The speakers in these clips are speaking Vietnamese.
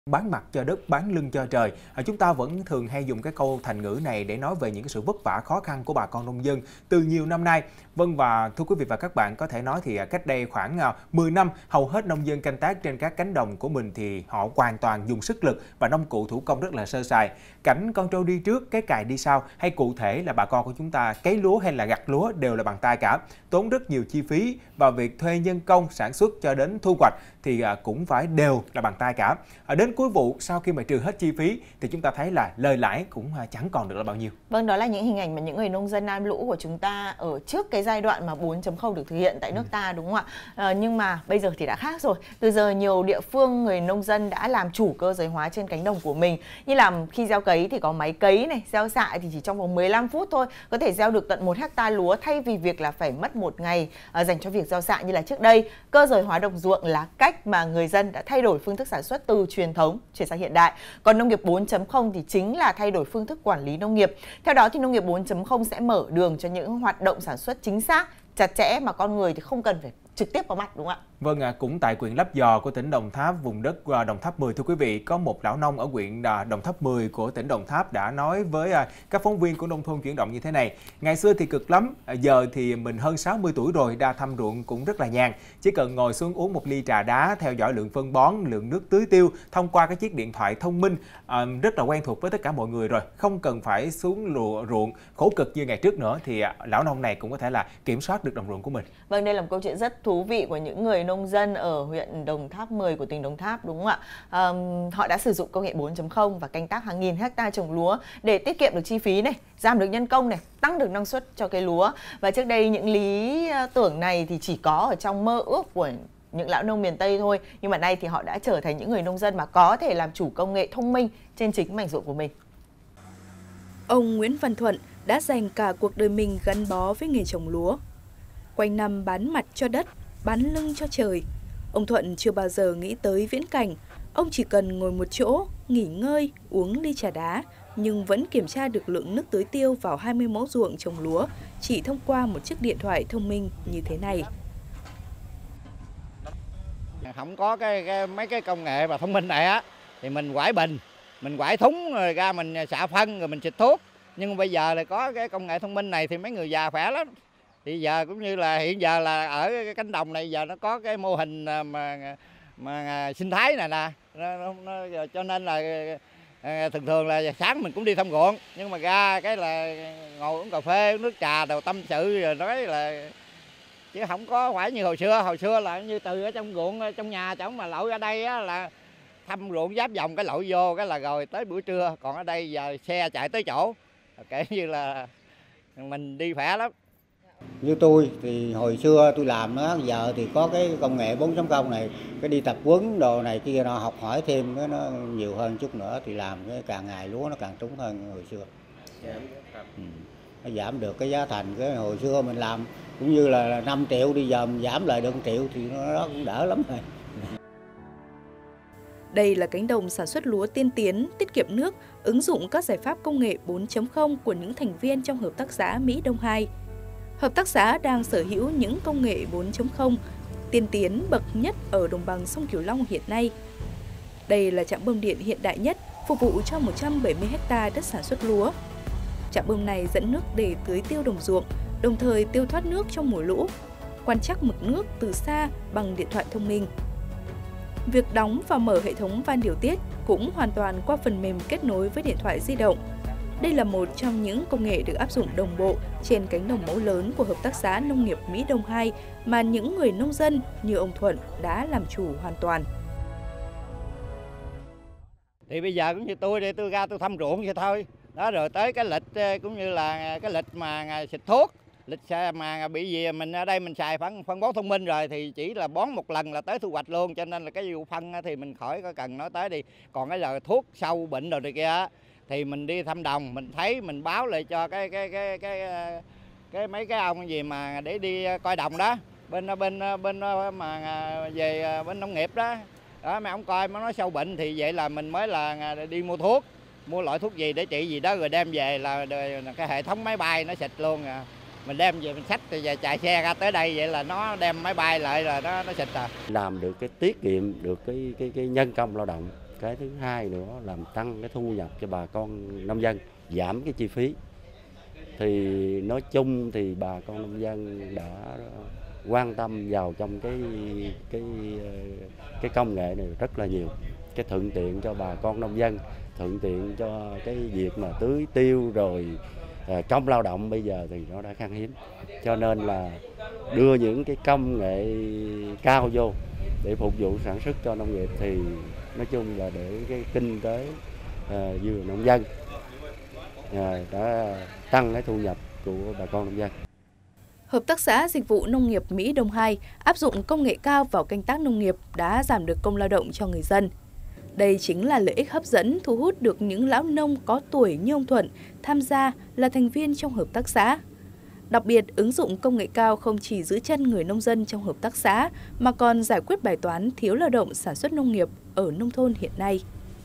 Bán mặt cho đất, bán lưng cho trời. Chúng ta vẫn thường hay dùng cái câu thành ngữ này để nói về những cái sự vất vả khó khăn của bà con nông dân từ nhiều năm nay. Vâng, và thưa quý vị và các bạn, có thể nói thì cách đây khoảng 10 năm, hầu hết nông dân canh tác trên các cánh đồng của mình thì họ hoàn toàn dùng sức lực và nông cụ thủ công rất là sơ sài. Cảnh con trâu đi trước, cái cày đi sau, hay cụ thể là bà con của chúng ta cấy lúa hay là gặt lúa đều là bằng tay cả. Tốn rất nhiều chi phí và việc thuê nhân công sản xuất cho đến thu hoạch thì cũng phải đều là bằng tay cả. Đến cuối vụ, sau khi mà trừ hết chi phí thì chúng ta thấy là lời lãi cũng chẳng còn được là bao nhiêu. Vâng, đó là những hình ảnh mà những người nông dân Nam Lũ của chúng ta ở trước cái giai đoạn mà 4.0 được thực hiện tại nước ta, đúng không ạ? Nhưng mà bây giờ thì đã khác rồi. Từ giờ nhiều địa phương người nông dân đã làm chủ cơ giới hóa trên cánh đồng của mình. Như là khi gieo cấy thì có máy cấy này, gieo xạ thì chỉ trong vòng 15 phút thôi có thể gieo được tận 1 hectare lúa, thay vì việc là phải mất 1 ngày dành cho việc gieo xạ như là trước đây. Cơ giới hóa đồng ruộng là cách mà người dân đã thay đổi phương thức sản xuất từ truyền thống chuyển sang hiện đại. Còn nông nghiệp 4.0 thì chính là thay đổi phương thức quản lý nông nghiệp. Theo đó thì nông nghiệp 4.0 sẽ mở đường cho những hoạt động sản xuất chính xác, chặt chẽ mà con người thì không cần phải trực tiếp có mặt, đúng không ạ? Vâng, cũng tại huyện Lấp Vò của tỉnh Đồng Tháp, vùng đất Đồng Tháp 10, thưa quý vị, có một lão nông ở huyện Đồng Tháp 10 của tỉnh Đồng Tháp đã nói với các phóng viên của Nông thôn chuyển động như thế này: ngày xưa thì cực lắm, giờ thì mình hơn 60 tuổi rồi, ra thăm ruộng cũng rất là nhàn, chỉ cần ngồi xuống uống một ly trà đá, theo dõi lượng phân bón, lượng nước tưới tiêu thông qua cái chiếc điện thoại thông minh, rất là quen thuộc với tất cả mọi người rồi, không cần phải xuống ruộng khổ cực như ngày trước nữa, thì lão nông này cũng có thể là kiểm soát được đồng ruộng của mình. Vâng, đây là một câu chuyện rất thú vị của những người nông dân ở huyện Đồng Tháp 10 của tỉnh Đồng Tháp, đúng không ạ? Họ đã sử dụng công nghệ 4.0 và canh tác hàng nghìn hectare trồng lúa để tiết kiệm được chi phí này, giảm được nhân công này, tăng được năng suất cho cây lúa. Và trước đây những lý tưởng này thì chỉ có ở trong mơ ước của những lão nông miền Tây thôi, nhưng mà nay thì họ đã trở thành những người nông dân mà có thể làm chủ công nghệ thông minh trên chính mảnh ruộng của mình. Ông Nguyễn Văn Thuận đã dành cả cuộc đời mình gắn bó với nghề trồng lúa. Quanh năm bán mặt cho đất, bán lưng cho trời. Ông Thuận chưa bao giờ nghĩ tới viễn cảnh. Ông chỉ cần ngồi một chỗ, nghỉ ngơi, uống ly trà đá, nhưng vẫn kiểm tra được lượng nước tưới tiêu vào 20 mẫu ruộng trồng lúa chỉ thông qua một chiếc điện thoại thông minh như thế này. Không có mấy cái công nghệ và thông minh này á, thì mình quải bình, mình quải thúng rồi ra mình xạ phân rồi mình xịt thuốc. Nhưng bây giờ là có cái công nghệ thông minh này thì mấy người già khỏe lắm. Thì giờ cũng như là hiện giờ là ở cái cánh đồng này giờ nó có cái mô hình mà sinh thái này nè, cho nên là thường thường là sáng mình cũng đi thăm ruộng, nhưng mà ra cái là ngồi uống cà phê uống nước trà đầu tâm sự rồi nói là, chứ không có phải như hồi xưa là như từ ở trong ruộng trong nhà chẳng mà lội ra đây á, là thăm ruộng giáp vòng cái lội vô cái là rồi tới buổi trưa, còn ở đây giờ xe chạy tới chỗ, kể như là mình đi khỏe lắm. Như tôi thì hồi xưa tôi làm đó, giờ thì có cái công nghệ 4.0 này, cái đi tập huấn đồ này kia nó học hỏi thêm cái nó nhiều hơn chút nữa thì làm cái càng ngày lúa nó càng trúng hơn hồi xưa. Nó giảm được cái giá thành, cái hồi xưa mình làm cũng như là 5 triệu đi giờ mình giảm lại được 1 triệu thì nó cũng đỡ lắm rồi. Đây là cánh đồng sản xuất lúa tiên tiến, tiết kiệm nước, ứng dụng các giải pháp công nghệ 4.0 của những thành viên trong hợp tác xã Mỹ Đông 2. Hợp tác xã đang sở hữu những công nghệ 4.0 tiên tiến bậc nhất ở đồng bằng sông Cửu Long hiện nay. Đây là trạm bơm điện hiện đại nhất, phục vụ cho 170 ha đất sản xuất lúa. Trạm bơm này dẫn nước để tưới tiêu đồng ruộng, đồng thời tiêu thoát nước trong mùa lũ, quan trắc mực nước từ xa bằng điện thoại thông minh. Việc đóng và mở hệ thống van điều tiết cũng hoàn toàn qua phần mềm kết nối với điện thoại di động. Đây là một trong những công nghệ được áp dụng đồng bộ trên cánh đồng mẫu lớn của Hợp tác xã Nông nghiệp Mỹ Đông 2 mà những người nông dân như ông Thuận đã làm chủ hoàn toàn. Thì bây giờ cũng như tôi để tôi ra tôi thăm ruộng vậy thôi. Đó, rồi tới cái lịch cũng như là cái lịch mà xịt thuốc, lịch mà bị gì mình ở đây mình xài phân bón thông minh rồi thì chỉ là bón một lần là tới thu hoạch luôn, cho nên là cái vụ phân thì mình khỏi có cần nói tới đi. Còn cái giờ thuốc sâu bệnh rồi này kia thì mình đi thăm đồng, mình thấy mình báo lại cho cái mấy cái ông gì mà để đi coi đồng đó, bên mà về bên nông nghiệp đó. Đó mấy ông coi mới nói sâu bệnh thì vậy là mình mới là đi mua thuốc, mua loại thuốc gì để trị gì đó rồi đem về là cái hệ thống máy bay nó xịt luôn à. Mình đem về mình xách rồi chạy xe ra tới đây vậy là nó đem máy bay lại là nó xịt à. Làm được cái tiết kiệm được cái nhân công lao động, cái thứ hai nữa làm tăng cái thu nhập cho bà con nông dân, giảm cái chi phí. Thì nói chung thì bà con nông dân đã quan tâm vào trong cái công nghệ này rất là nhiều. Cái thuận tiện cho bà con nông dân, thuận tiện cho cái việc mà tưới tiêu rồi công lao động bây giờ thì nó đã khan hiếm. Cho nên là đưa những cái công nghệ cao vô để phục vụ sản xuất cho nông nghiệp thì nói chung là để cái kinh tế vừa nông dân đã tăng cái thu nhập của bà con nông dân. Hợp tác xã Dịch vụ Nông nghiệp Mỹ Đông 2 áp dụng công nghệ cao vào canh tác nông nghiệp đã giảm được công lao động cho người dân. Đây chính là lợi ích hấp dẫn thu hút được những lão nông có tuổi như ông Thuận tham gia là thành viên trong hợp tác xã. Đặc biệt, ứng dụng công nghệ cao không chỉ giữ chân người nông dân trong hợp tác xã mà còn giải quyết bài toán thiếu lao động sản xuất nông nghiệp ở nông thôn hiện nay.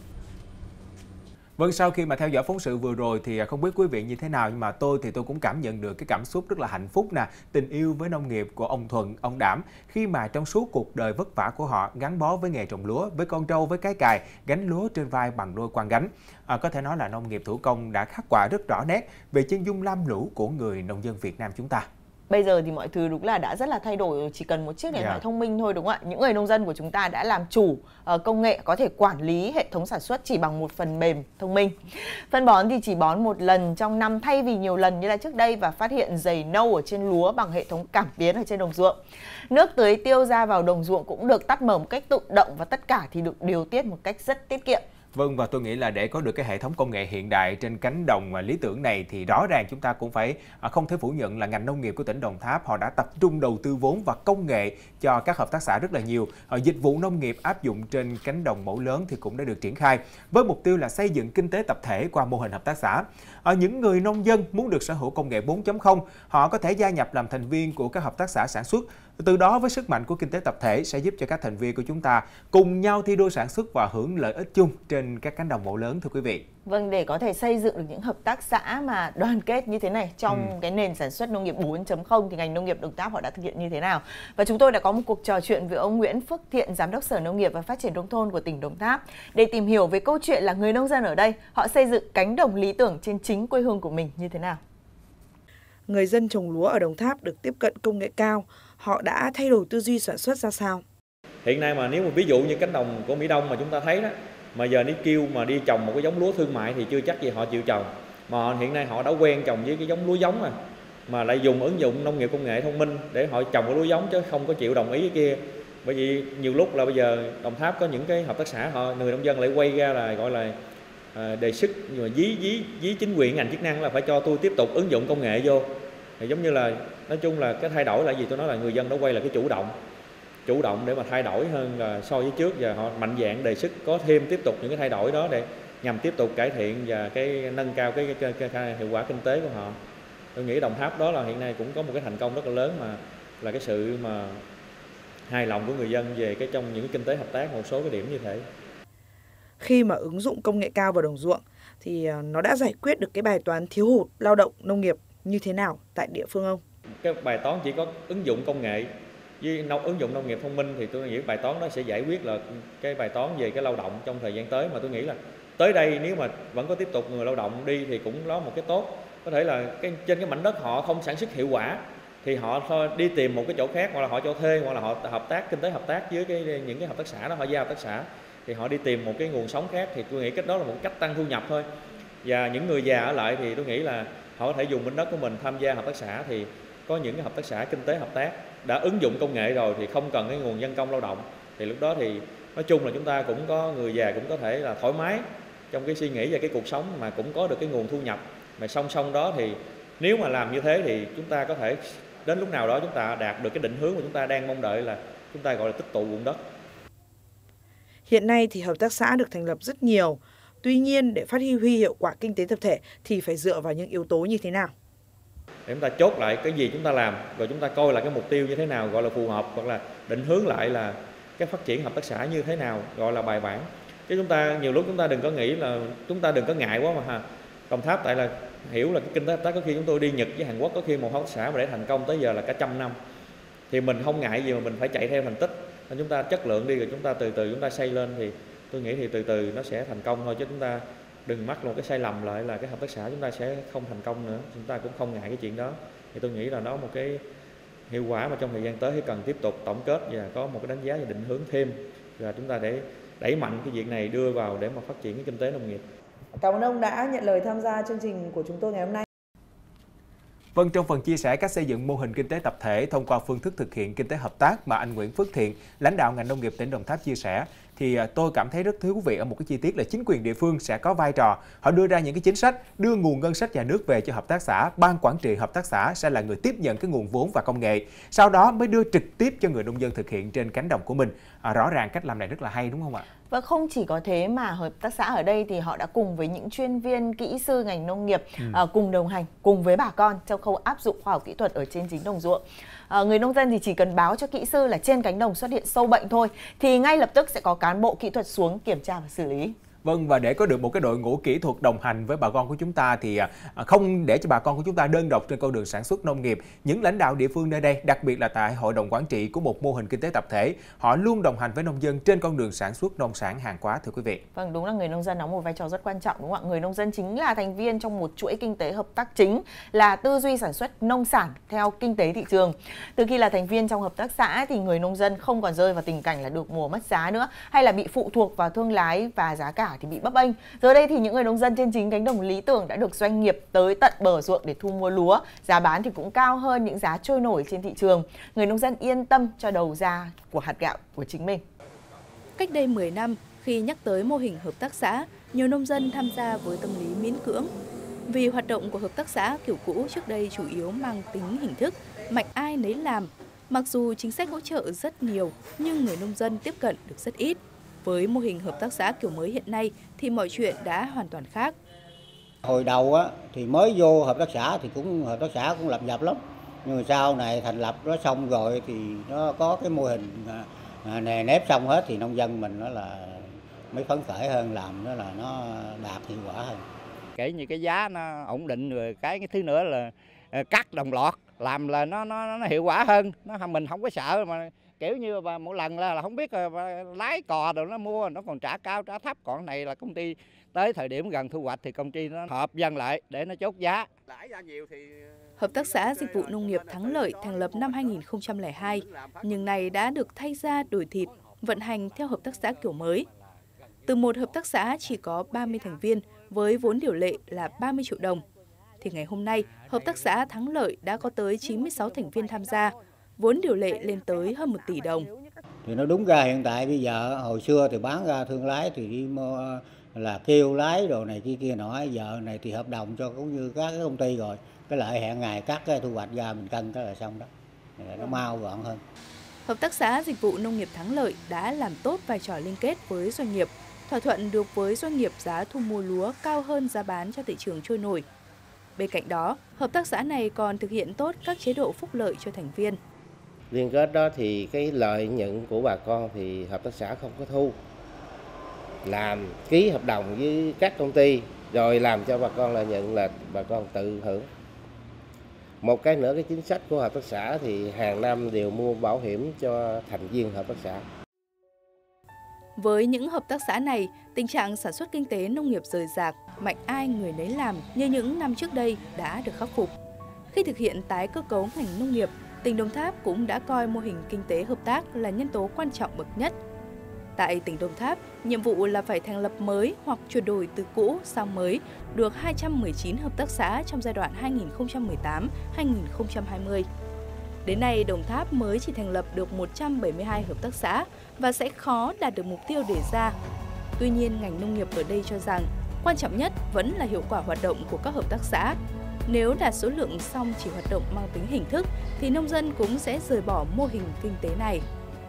Vâng, sau khi mà theo dõi phóng sự vừa rồi thì không biết quý vị như thế nào, nhưng mà tôi cũng cảm nhận được cái cảm xúc rất là hạnh phúc nè, tình yêu với nông nghiệp của ông Thuận, ông Đảm, khi mà trong suốt cuộc đời vất vả của họ gắn bó với nghề trồng lúa, với con trâu, với cái cày, gánh lúa trên vai bằng đôi quan gánh. Có thể nói là nông nghiệp thủ công đã khắc họa rất rõ nét về chân dung lam lũ của người nông dân Việt Nam chúng ta. Bây giờ thì mọi thứ đúng là đã rất là thay đổi, chỉ cần một chiếc điện thoại thông minh thôi, đúng không ạ? Những người nông dân của chúng ta đã làm chủ công nghệ, có thể quản lý hệ thống sản xuất chỉ bằng một phần mềm thông minh. Phân bón thì chỉ bón một lần trong năm thay vì nhiều lần như là trước đây, và phát hiện dày nâu ở trên lúa bằng hệ thống cảm biến ở trên đồng ruộng. Nước tưới tiêu ra vào đồng ruộng cũng được tắt mở một cách tự động, và tất cả thì được điều tiết một cách rất tiết kiệm. Vâng, và tôi nghĩ là để có được cái hệ thống công nghệ hiện đại trên cánh đồng lý tưởng này thì rõ ràng chúng ta cũng phải không thể phủ nhận là ngành nông nghiệp của tỉnh Đồng Tháp họ đã tập trung đầu tư vốn và công nghệ cho các hợp tác xã rất là nhiều. Dịch vụ nông nghiệp áp dụng trên cánh đồng mẫu lớn thì cũng đã được triển khai với mục tiêu là xây dựng kinh tế tập thể qua mô hình hợp tác xã. Những người nông dân muốn được sở hữu công nghệ 4.0, họ có thể gia nhập làm thành viên của các hợp tác xã sản xuất. Từ đó với sức mạnh của kinh tế tập thể sẽ giúp cho các thành viên của chúng ta cùng nhau thi đua sản xuất và hưởng lợi ích chung trên các cánh đồng mẫu lớn, thưa quý vị. Vâng, để có thể xây dựng được những hợp tác xã mà đoàn kết như thế này trong cái nền sản xuất nông nghiệp 4.0 thì ngành nông nghiệp Đồng Tháp họ đã thực hiện như thế nào? Và chúng tôi đã có một cuộc trò chuyện với ông Nguyễn Phước Thiện, Giám đốc Sở Nông nghiệp và Phát triển Nông thôn của tỉnh Đồng Tháp để tìm hiểu về câu chuyện là người nông dân ở đây họ xây dựng cánh đồng lý tưởng trên chính quê hương của mình như thế nào. Người dân trồng lúa ở Đồng Tháp được tiếp cận công nghệ cao, họ đã thay đổi tư duy sản xuất ra sao? Hiện nay mà nếu mà ví dụ như cánh đồng của Mỹ Đông mà chúng ta thấy đó, mà giờ nếu kêu mà đi trồng một cái giống lúa thương mại thì chưa chắc gì họ chịu trồng. Mà hiện nay họ đã quen trồng với cái giống lúa giống mà lại dùng ứng dụng nông nghiệp công nghệ thông minh để họ trồng cái lúa giống chứ không có chịu đồng ý cái kia. Bởi vì nhiều lúc là bây giờ Đồng Tháp có những cái hợp tác xã họ người nông dân lại quay ra là gọi là đề xuất nhưng mà dí chính quyền ngành chức năng là phải cho tôi tiếp tục ứng dụng công nghệ vô. Thì giống như là nói chung là cái thay đổi là gì, tôi nói là người dân đã quay lại cái chủ động để mà thay đổi hơn là so với trước, và họ mạnh dạn đề xuất có thêm tiếp tục những cái thay đổi đó để nhằm tiếp tục cải thiện và cái nâng cao cái hiệu quả kinh tế của họ. Tôi nghĩ Đồng Tháp đó là hiện nay cũng có một cái thành công rất là lớn, mà là cái sự mà hài lòng của người dân về cái trong những cái kinh tế hợp tác một số cái điểm như thế. Khi mà ứng dụng công nghệ cao vào đồng ruộng thì nó đã giải quyết được cái bài toán thiếu hụt lao động nông nghiệp như thế nào tại địa phương ông? Cái bài toán chỉ có ứng dụng công nghệ với ứng dụng nông nghiệp thông minh thì tôi nghĩ bài toán đó sẽ giải quyết là cái bài toán về cái lao động trong thời gian tới, mà tôi nghĩ là tới đây nếu mà vẫn có tiếp tục người lao động đi thì cũng có một cái tốt. Có thể là trên cái mảnh đất họ không sản xuất hiệu quả thì họ đi tìm một cái chỗ khác, hoặc là họ cho thuê, hoặc là họ hợp tác kinh tế hợp tác với những cái hợp tác xã đó, họ giao hợp tác xã thì họ đi tìm một cái nguồn sống khác, thì tôi nghĩ cách đó là một cách tăng thu nhập thôi. Và những người già ở lại thì tôi nghĩ là họ có thể dùng mảnh đất của mình tham gia hợp tác xã, thì có những cái hợp tác xã kinh tế hợp tác đã ứng dụng công nghệ rồi thì không cần cái nguồn nhân công lao động, thì lúc đó thì nói chung là chúng ta cũng có người già cũng có thể là thoải mái trong cái suy nghĩ và cái cuộc sống, mà cũng có được cái nguồn thu nhập. Mà song song đó thì nếu mà làm như thế thì chúng ta có thể đến lúc nào đó chúng ta đạt được cái định hướng mà chúng ta đang mong đợi, là chúng ta gọi là tích tụ ruộng đất. Hiện nay thì hợp tác xã được thành lập rất nhiều. Tuy nhiên để phát huy hiệu quả kinh tế tập thể thì phải dựa vào những yếu tố như thế nào? Để chúng ta chốt lại cái gì chúng ta làm, rồi chúng ta coi là cái mục tiêu như thế nào gọi là phù hợp, hoặc là định hướng lại là cái phát triển hợp tác xã như thế nào gọi là bài bản. Chứ chúng ta nhiều lúc chúng ta đừng có nghĩ là chúng ta đừng có ngại quá mà Đồng Tháp tại là hiểu là cái kinh tế hợp tác có khi chúng tôi đi Nhật với Hàn Quốc, có khi một hợp tác xã mà để thành công tới giờ là cả 100 năm. Thì mình không ngại gì mà mình phải chạy theo thành tích. Nên chúng ta chất lượng đi rồi chúng ta từ từ chúng ta xây lên, thì Tôi nghĩ thì từ từ nó sẽ thành công thôi, chứ chúng ta đừng mắc một cái sai lầm lại là cái hợp tác xã chúng ta sẽ không thành công nữa. Chúng ta cũng không ngại cái chuyện đó. Thì tôi nghĩ là nó một cái hiệu quả mà trong thời gian tới thì cần tiếp tục tổng kết và có một cái đánh giá và định hướng thêm, và chúng ta để đẩy mạnh cái việc này đưa vào để mà phát triển cái kinh tế nông nghiệp. Cảm ơn ông đã nhận lời tham gia chương trình của chúng tôi ngày hôm nay. Vâng, trong phần chia sẻ cách xây dựng mô hình kinh tế tập thể thông qua phương thức thực hiện kinh tế hợp tác mà anh Nguyễn Phước Thiện, lãnh đạo ngành nông nghiệp tỉnh Đồng Tháp chia sẻ, thì tôi cảm thấy rất thú vị ở một cái chi tiết là chính quyền địa phương sẽ có vai trò, họ đưa ra những cái chính sách, đưa nguồn ngân sách nhà nước về cho hợp tác xã, ban quản trị hợp tác xã sẽ là người tiếp nhận cái nguồn vốn và công nghệ, sau đó mới đưa trực tiếp cho người nông dân thực hiện trên cánh đồng của mình. Rõ ràng cách làm này rất là hay đúng không ạ? Và không chỉ có thế mà hợp tác xã ở đây thì họ đã cùng với những chuyên viên, kỹ sư ngành nông nghiệp cùng đồng hành cùng với bà con trong khâu áp dụng khoa học kỹ thuật ở trên chính đồng ruộng. Người nông dân thì chỉ cần báo cho kỹ sư là trên cánh đồng xuất hiện sâu bệnh thôi thì ngay lập tức sẽ có cán bộ kỹ thuật xuống kiểm tra và xử lý. Vâng, và để có được một cái đội ngũ kỹ thuật đồng hành với bà con của chúng ta thì không để cho bà con của chúng ta đơn độc trên con đường sản xuất nông nghiệp, những lãnh đạo địa phương nơi đây, đặc biệt là tại hội đồng quản trị của một mô hình kinh tế tập thể, họ luôn đồng hành với nông dân trên con đường sản xuất nông sản hàng hóa, thưa quý vị. Vâng, đúng là người nông dân đóng một vai trò rất quan trọng đúng không ạ? Người nông dân chính là thành viên trong một chuỗi kinh tế hợp tác chính, là tư duy sản xuất nông sản theo kinh tế thị trường. Từ khi là thành viên trong hợp tác xã thì người nông dân không còn rơi vào tình cảnh là được mùa mất giá nữa, hay là bị phụ thuộc vào thương lái và giá cả thì bị bấp bênh. Giờ đây thì những người nông dân trên chính cánh đồng lý tưởng đã được doanh nghiệp tới tận bờ ruộng để thu mua lúa, giá bán thì cũng cao hơn những giá trôi nổi trên thị trường. Người nông dân yên tâm cho đầu ra của hạt gạo của chính mình. Cách đây 10 năm, khi nhắc tới mô hình hợp tác xã, nhiều nông dân tham gia với tâm lý miễn cưỡng. Vì hoạt động của hợp tác xã kiểu cũ trước đây chủ yếu mang tính hình thức, mạnh ai nấy làm. Mặc dù chính sách hỗ trợ rất nhiều, nhưng người nông dân tiếp cận được rất ít. Với mô hình hợp tác xã kiểu mới hiện nay thì mọi chuyện đã hoàn toàn khác. Hồi đầu á, thì mới vô hợp tác xã thì hợp tác xã cũng lập dập lắm. Nhưng mà sau này thành lập nó xong rồi thì nó có cái mô hình nề nếp xong hết thì nông dân mình nó là mới phấn khởi hơn, làm nó là nó đạt hiệu quả hơn. Kể như cái giá nó ổn định rồi, cái thứ nữa là cắt đồng loạt làm là nó hiệu quả hơn, mình không có sợ mà kiểu như mỗi lần là không biết lái cò rồi nó mua nó còn trả cao trả thấp, còn này là công ty tới thời điểm gần thu hoạch thì công ty nó họp dân lại để nó chốt giá. Hợp tác xã Dịch vụ Nông nghiệp Thắng Lợi thành lập năm 2002, nhưng nay đã được thay ra đổi thịt, vận hành theo hợp tác xã kiểu mới. Từ một hợp tác xã chỉ có 30 thành viên với vốn điều lệ là 30 triệu đồng, thì ngày hôm nay hợp tác xã Thắng Lợi đã có tới 96 thành viên tham gia, vốn điều lệ lên tới hơn 1 tỷ đồng. Thì nó đúng ra hiện tại bây giờ, hồi xưa thì bán ra thương lái thì đi mua là kêu lái đồ này kia nọ, giờ này thì hợp đồng cho cũng như các cái công ty rồi, cái lợi hẹn ngày cắt cái thu hoạch ra mình cân cái là xong đó, nó mau gọn hơn. Hợp tác xã Dịch vụ Nông nghiệp Thắng Lợi đã làm tốt vai trò liên kết với doanh nghiệp, thỏa thuận được với doanh nghiệp giá thu mua lúa cao hơn giá bán cho thị trường trôi nổi. Bên cạnh đó, hợp tác xã này còn thực hiện tốt các chế độ phúc lợi cho thành viên. Liên kết đó thì cái lợi nhuận của bà con thì hợp tác xã không có thu. Làm ký hợp đồng với các công ty rồi làm cho bà con lợi nhuận là bà con tự hưởng. Một cái nữa, cái chính sách của hợp tác xã thì hàng năm đều mua bảo hiểm cho thành viên hợp tác xã. Với những hợp tác xã này, tình trạng sản xuất kinh tế nông nghiệp rời rạc, mạnh ai người nấy làm như những năm trước đây đã được khắc phục. Khi thực hiện tái cơ cấu ngành nông nghiệp, tỉnh Đồng Tháp cũng đã coi mô hình kinh tế hợp tác là nhân tố quan trọng bậc nhất. Tại tỉnh Đồng Tháp, nhiệm vụ là phải thành lập mới hoặc chuyển đổi từ cũ sang mới được 219 hợp tác xã trong giai đoạn 2018-2020. Đến nay, Đồng Tháp mới chỉ thành lập được 172 hợp tác xã và sẽ khó đạt được mục tiêu đề ra. Tuy nhiên, ngành nông nghiệp ở đây cho rằng quan trọng nhất vẫn là hiệu quả hoạt động của các hợp tác xã. Nếu đạt số lượng xong chỉ hoạt động mang tính hình thức thì nông dân cũng sẽ rời bỏ mô hình kinh tế này.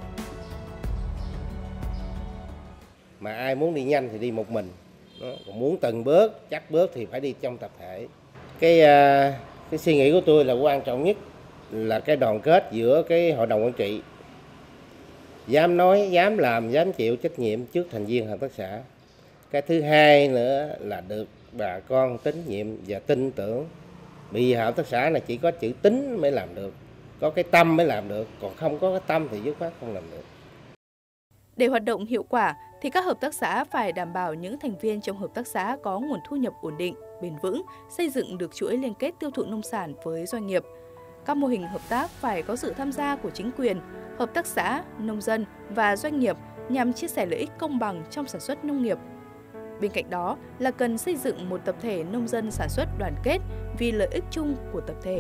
Mà ai muốn đi nhanh thì đi một mình, còn muốn từng bước, chắc bước thì phải đi trong tập thể. Cái suy nghĩ của tôi là quan trọng nhất là cái đoàn kết giữa cái hội đồng quản trị, dám nói, dám làm, dám chịu trách nhiệm trước thành viên hợp tác xã. Cái thứ hai nữa là được bà con tín nhiệm và tin tưởng. Vì hợp tác xã này chỉ có chữ tín mới làm được, có cái tâm mới làm được, còn không có cái tâm thì dứt khoát không làm được. Để hoạt động hiệu quả thì các hợp tác xã phải đảm bảo những thành viên trong hợp tác xã có nguồn thu nhập ổn định, bền vững, xây dựng được chuỗi liên kết tiêu thụ nông sản với doanh nghiệp. Các mô hình hợp tác phải có sự tham gia của chính quyền, hợp tác xã, nông dân và doanh nghiệp nhằm chia sẻ lợi ích công bằng trong sản xuất nông nghiệp. Bên cạnh đó là cần xây dựng một tập thể nông dân sản xuất đoàn kết vì lợi ích chung của tập thể.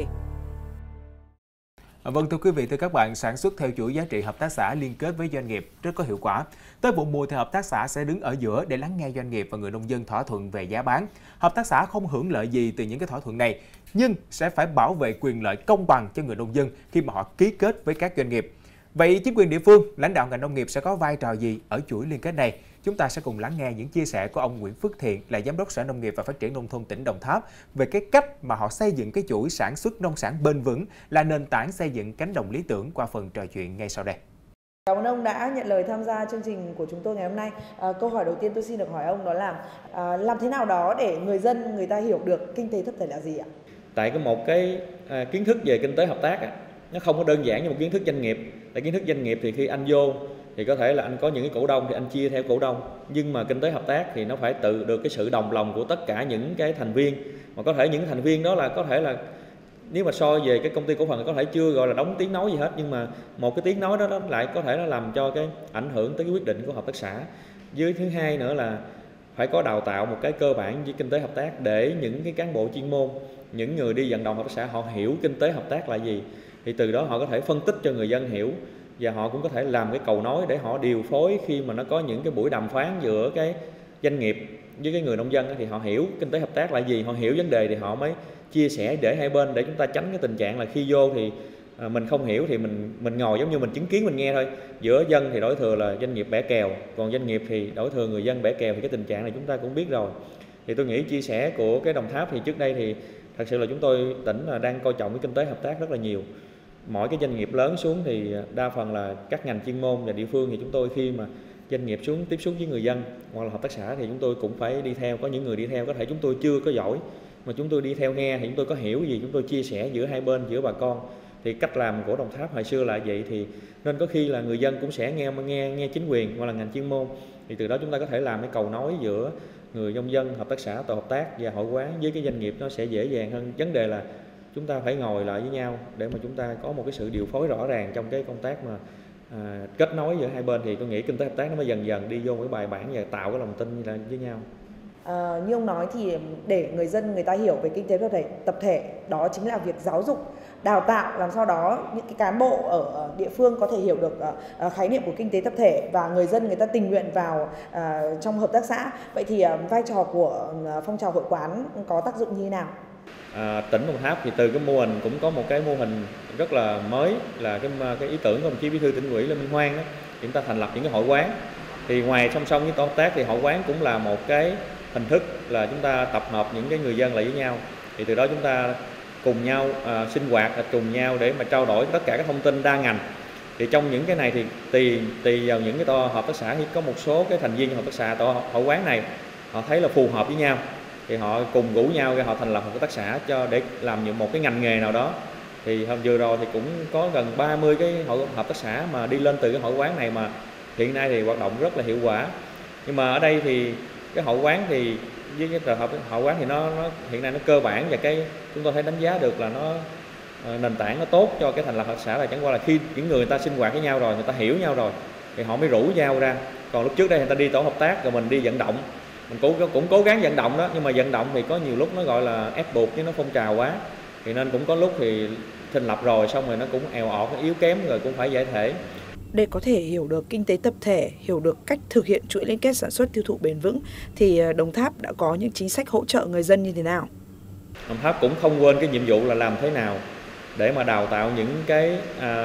Vâng, thưa quý vị, thưa các bạn, sản xuất theo chuỗi giá trị hợp tác xã liên kết với doanh nghiệp rất có hiệu quả. Tới vụ mùa thì hợp tác xã sẽ đứng ở giữa để lắng nghe doanh nghiệp và người nông dân thỏa thuận về giá bán. Hợp tác xã không hưởng lợi gì từ những cái thỏa thuận này, nhưng sẽ phải bảo vệ quyền lợi công bằng cho người nông dân khi mà họ ký kết với các doanh nghiệp. Vậy chính quyền địa phương, lãnh đạo ngành nông nghiệp sẽ có vai trò gì ở chuỗi liên kết này? Chúng ta sẽ cùng lắng nghe những chia sẻ của ông Nguyễn Phước Thiện, là Giám đốc Sở Nông nghiệp và Phát triển Nông thôn tỉnh Đồng Tháp, về cái cách mà họ xây dựng cái chuỗi sản xuất nông sản bền vững là nền tảng xây dựng cánh đồng lý tưởng, qua phần trò chuyện ngay sau đây. Cảm ơn ông đã nhận lời tham gia chương trình của chúng tôi ngày hôm nay. Câu hỏi đầu tiên tôi xin được hỏi ông đó là làm thế nào đó để người ta hiểu được kinh tế tập thể là gì ạ? Tại một cái kiến thức về kinh tế hợp tác nó không có đơn giản như một kiến thức doanh nghiệp. Tại kiến thức doanh nghiệp thì khi anh vô thì có thể là anh có những cái cổ đông thì anh chia theo cổ đông, nhưng mà kinh tế hợp tác thì nó phải tự được cái sự đồng lòng của tất cả những cái thành viên, mà có thể những thành viên đó là có thể là nếu mà so về cái công ty cổ phần có thể chưa gọi là đóng tiếng nói gì hết, nhưng mà một cái tiếng nói đó lại có thể nó làm cho cái ảnh hưởng tới cái quyết định của hợp tác xã. Với thứ hai nữa là phải có đào tạo một cái cơ bản với kinh tế hợp tác để những cái cán bộ chuyên môn, những người đi vận động hợp tác xã họ hiểu kinh tế hợp tác là gì, thì từ đó họ có thể phân tích cho người dân hiểu, và họ cũng có thể làm cái cầu nối để họ điều phối khi mà nó có những cái buổi đàm phán giữa cái doanh nghiệp với cái người nông dân thì họ hiểu kinh tế hợp tác là gì, họ hiểu vấn đề thì họ mới chia sẻ để hai bên, để chúng ta tránh cái tình trạng là khi vô thì mình không hiểu thì mình ngồi giống như mình chứng kiến mình nghe thôi. Giữa dân thì đổi thừa là doanh nghiệp bẻ kèo, còn doanh nghiệp thì đổi thừa người dân bẻ kèo, thì cái tình trạng này chúng ta cũng biết rồi. Thì tôi nghĩ chia sẻ của cái Đồng Tháp thì trước đây thì thật sự là chúng tôi tỉnh là đang coi trọng cái kinh tế hợp tác rất là nhiều. Mỗi cái doanh nghiệp lớn xuống thì đa phần là các ngành chuyên môn và địa phương, thì chúng tôi khi mà doanh nghiệp xuống tiếp xúc với người dân hoặc là hợp tác xã thì chúng tôi cũng phải đi theo. Có những người đi theo có thể chúng tôi chưa có giỏi, mà chúng tôi đi theo nghe thì chúng tôi có hiểu gì chúng tôi chia sẻ giữa hai bên, giữa bà con. Thì cách làm của Đồng Tháp hồi xưa là vậy, thì nên có khi là người dân cũng sẽ nghe chính quyền hoặc là ngành chuyên môn, thì từ đó chúng ta có thể làm cái cầu nối giữa người nông dân, hợp tác xã, tổ hợp tác và hội quán với cái doanh nghiệp, nó sẽ dễ dàng hơn. Vấn đề là chúng ta phải ngồi lại với nhau để mà chúng ta có một cái sự điều phối rõ ràng trong cái công tác mà kết nối giữa hai bên, thì tôi nghĩ kinh tế hợp tác nó mới dần dần đi vô cái bài bản và tạo cái lòng tin với nhau. Như ông nói thì để người ta hiểu về kinh tế tập thể đó chính là việc giáo dục, đào tạo làm sao đó những cái cán bộ ở địa phương có thể hiểu được khái niệm của kinh tế tập thể, và người dân người ta tình nguyện vào trong hợp tác xã. Vậy thì vai trò của phong trào hội quán có tác dụng như thế nào? Tỉnh Đồng Tháp thì từ cái mô hình cũng có một cái mô hình rất là mới, là cái ý tưởng của đồng chí Bí thư Tỉnh ủy Lê Minh Hoan đó, chúng ta thành lập những cái hội quán. Thì ngoài song song với tổ hợp tác thì hội quán cũng là một cái hình thức là chúng ta tập hợp những cái người dân lại với nhau, thì từ đó chúng ta cùng nhau sinh hoạt, cùng nhau để mà trao đổi tất cả các thông tin đa ngành. Thì trong những cái này thì tùy vào những cái tổ hợp tác xã, thì có một số cái thành viên hợp tác xã tổ hội quán này họ thấy là phù hợp với nhau thì họ cùng rủ nhau để họ thành lập một hợp tác xã để làm một cái ngành nghề nào đó. Thì hôm vừa rồi thì cũng có gần 30 cái hợp tác xã mà đi lên từ cái hội quán này, mà hiện nay thì hoạt động rất là hiệu quả. Nhưng mà ở đây thì cái hội quán thì với cái trường hợp hội quán thì nó hiện nay nó cơ bản, và cái chúng tôi thấy đánh giá được là nó nền tảng nó tốt cho cái thành lập hợp tác xã, là chẳng qua là khi những người ta sinh hoạt với nhau rồi, người ta hiểu nhau rồi thì họ mới rủ nhau ra. Còn lúc trước đây người ta đi tổ hợp tác rồi mình đi vận động, mình cũng cố gắng vận động đó, nhưng mà vận động thì có nhiều lúc nó gọi là ép buộc chứ nó phong trào quá, thì nên cũng có lúc thì thành lập rồi xong rồi nó cũng èo ọt, nó yếu kém rồi cũng phải giải thể. Để có thể hiểu được kinh tế tập thể, hiểu được cách thực hiện chuỗi liên kết sản xuất tiêu thụ bền vững thì Đồng Tháp đã có những chính sách hỗ trợ người dân như thế nào? Đồng Tháp cũng không quên cái nhiệm vụ là làm thế nào để mà đào tạo những cái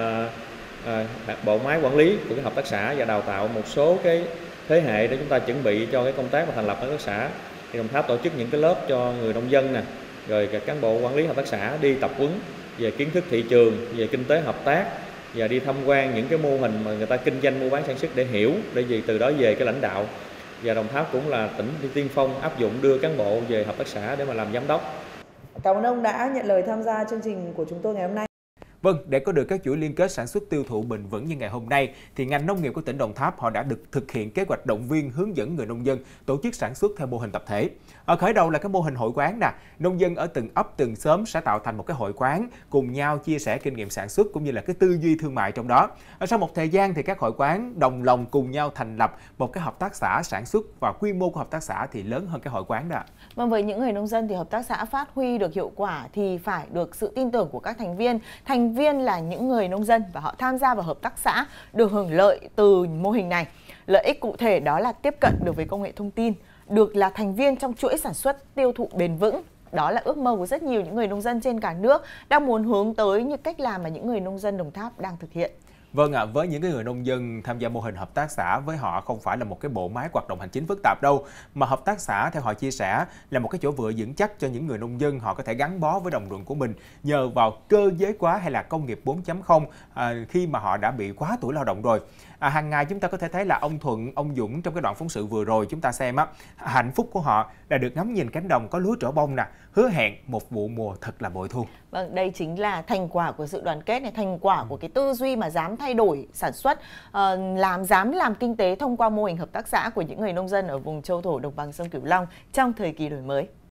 bộ máy quản lý của cái hợp tác xã, và đào tạo một số cái thế hệ để chúng ta chuẩn bị cho cái công tác mà thành lập hợp tác xã. Thì Đồng Tháp tổ chức những cái lớp cho người nông dân nè, rồi các cán bộ quản lý hợp tác xã đi tập huấn về kiến thức thị trường, về kinh tế hợp tác, và đi tham quan những cái mô hình mà người ta kinh doanh mua bán sản xuất để hiểu, để gì từ đó về cái lãnh đạo. Và Đồng Tháp cũng là tỉnh tiên phong áp dụng đưa cán bộ về hợp tác xã để mà làm giám đốc. Cảm ơn ông đã nhận lời tham gia chương trình của chúng tôi ngày hôm nay. Vâng, để có được các chuỗi liên kết sản xuất tiêu thụ bền vững như ngày hôm nay, thì ngành nông nghiệp của tỉnh Đồng Tháp họ đã được thực hiện kế hoạch động viên hướng dẫn người nông dân tổ chức sản xuất theo mô hình tập thể. Ở khởi đầu là cái mô hình hội quán nè, nông dân ở từng ấp từng xóm sẽ tạo thành một cái hội quán, cùng nhau chia sẻ kinh nghiệm sản xuất cũng như là cái tư duy thương mại trong đó. Sau một thời gian thì các hội quán đồng lòng cùng nhau thành lập một cái hợp tác xã sản xuất, và quy mô của hợp tác xã thì lớn hơn cái hội quán đó. Vâng, với những người nông dân thì hợp tác xã phát huy được hiệu quả thì phải được sự tin tưởng của các thành viên. Thành viên là những người nông dân và họ tham gia vào hợp tác xã được hưởng lợi từ mô hình này. Lợi ích cụ thể đó là tiếp cận được với công nghệ thông tin, được là thành viên trong chuỗi sản xuất tiêu thụ bền vững. Đó là ước mơ của rất nhiều những người nông dân trên cả nước đang muốn hướng tới như cách làm mà những người nông dân Đồng Tháp đang thực hiện. Vâng ạ, với những cái người nông dân tham gia mô hình hợp tác xã, với họ không phải là một cái bộ máy hoạt động hành chính phức tạp đâu, mà hợp tác xã theo họ chia sẻ là một cái chỗ dựa vững chắc cho những người nông dân họ có thể gắn bó với đồng ruộng của mình nhờ vào cơ giới hóa hay là công nghiệp 4.0 khi mà họ đã bị quá tuổi lao động rồi. Hàng ngày chúng ta có thể thấy là ông Thuận, ông Dũng trong cái đoạn phóng sự vừa rồi chúng ta xem hạnh phúc của họ là được ngắm nhìn cánh đồng có lúa trổ bông nè, hứa hẹn một vụ mùa thật là bội thu. Vâng, đây chính là thành quả của sự đoàn kết này, thành quả của cái tư duy mà dám thay đổi sản xuất, dám làm kinh tế thông qua mô hình hợp tác xã của những người nông dân ở vùng châu thổ đồng bằng sông Cửu Long trong thời kỳ đổi mới.